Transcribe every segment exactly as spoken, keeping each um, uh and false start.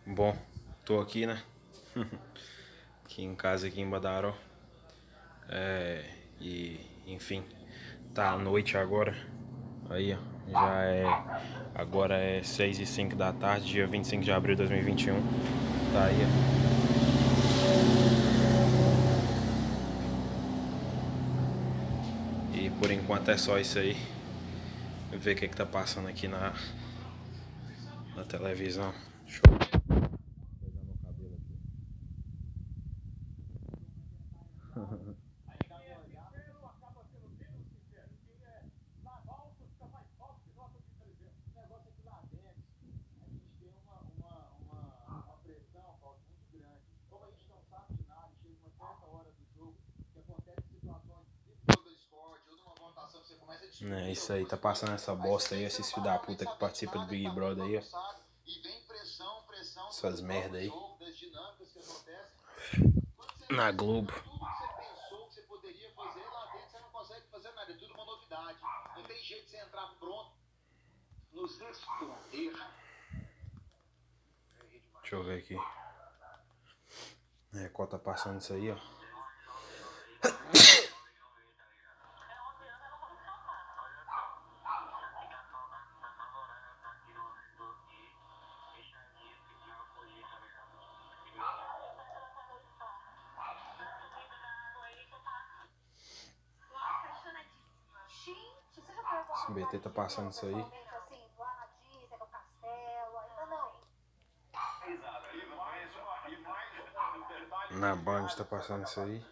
Bom, tô aqui, né? Aqui em casa, aqui em Badaró. É, e, enfim, tá à noite agora. Aí, ó, já é. Agora é seis e cinco da tarde, dia vinte e cinco de abril de dois mil e vinte e um. Tá aí, ó. E por enquanto é só isso aí. Ver o que que tá passando aqui na, na televisão. Deixa eu coisar meu cabelo aqui. É isso aí, tá passando essa bosta aí, esses filhos da puta que participa do Big Brother aí, ó. Essas merda aí. Na Globo. Deixa eu ver aqui. É, qual tá passando isso aí, ó. Esse B T tá passando isso aí. Na Band tá passando isso aí.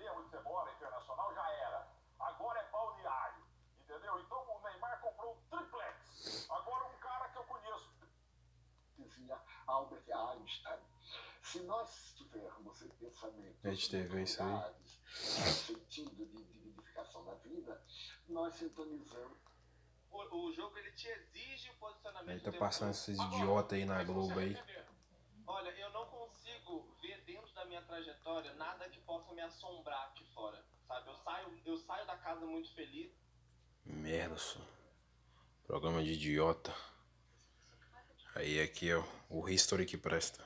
Albert Einstein. Se nós tivermos esse pensamento, Rede T V, isso aí. sentido de dignificação da vida, nós sintonizamos. O, o jogo ele te exige o posicionamento. Aí tá passando esses idiotas aí na Globo aí. Olha, eu não consigo ver dentro da minha trajetória nada que possa me assombrar aqui fora, sabe? Eu saio, eu saio da casa muito feliz. Merda, só. Programa de idiota. Aí aqui, ó, o history que presta.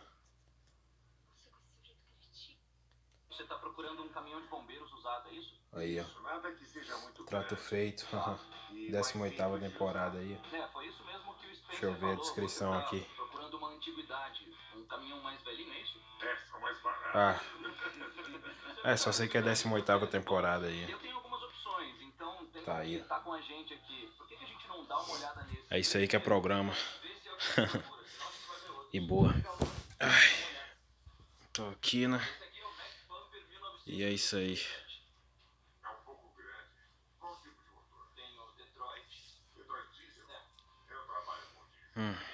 Você tá procurando um caminhão de bombeiros usado, é isso? Aí, ó. Trato feito. décima oitava temporada aí. É, foi isso mesmo que o Spencer Deixa eu ver a falou. descrição Você tá aqui. procurando uma antiguidade, um caminhão mais velhinho, é isso? É, só mais barato. Ah. É, só sei que é décima oitava temporada aí. Eu tenho algumas opções, então tem Tá aí. que tá com a gente aqui. Por que que a gente não dá uma olhada nesse? É isso aí que é programa. E boa. Ai. Tô aqui, né? E é isso aí. É um pouco grande. Qual tipo de motor? Tem o Detroit. Detroit Diesel? Eu trabalho com diesel. Hum.